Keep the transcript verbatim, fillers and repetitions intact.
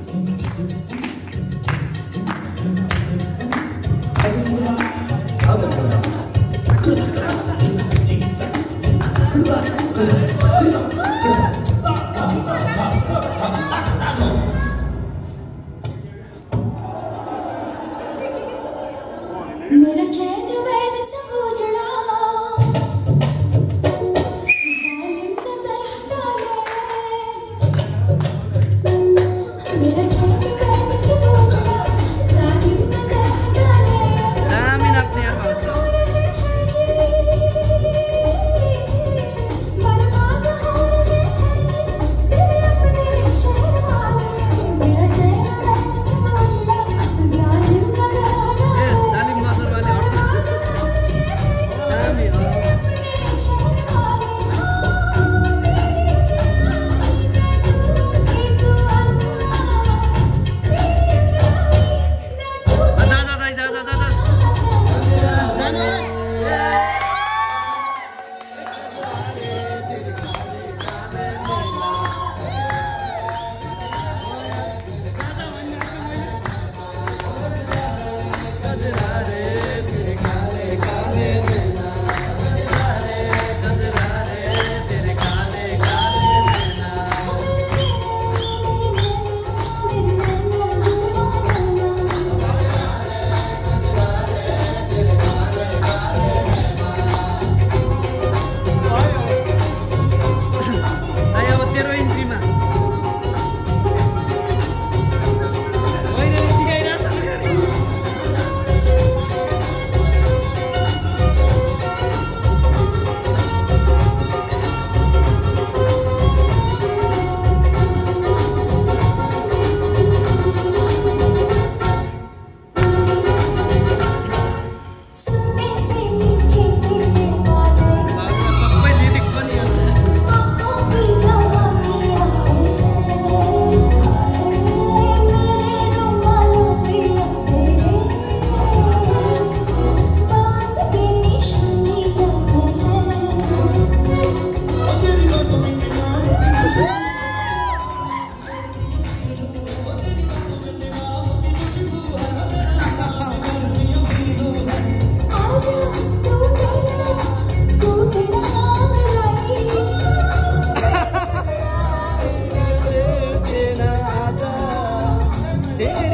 मेरा चैन वैन सब उजड़ा, जालिम नजर हटा ले। मेरा चैन वैन सब उजड़ा, जालिम नजर हटा ले। आमीन आपसे यार बात करो। बर्बाद हो रहे हैं तेरे अपने शहर वाले। मेरा चैन वैन सब उजड़ा, जालिम नजर हटा ले। Yeah.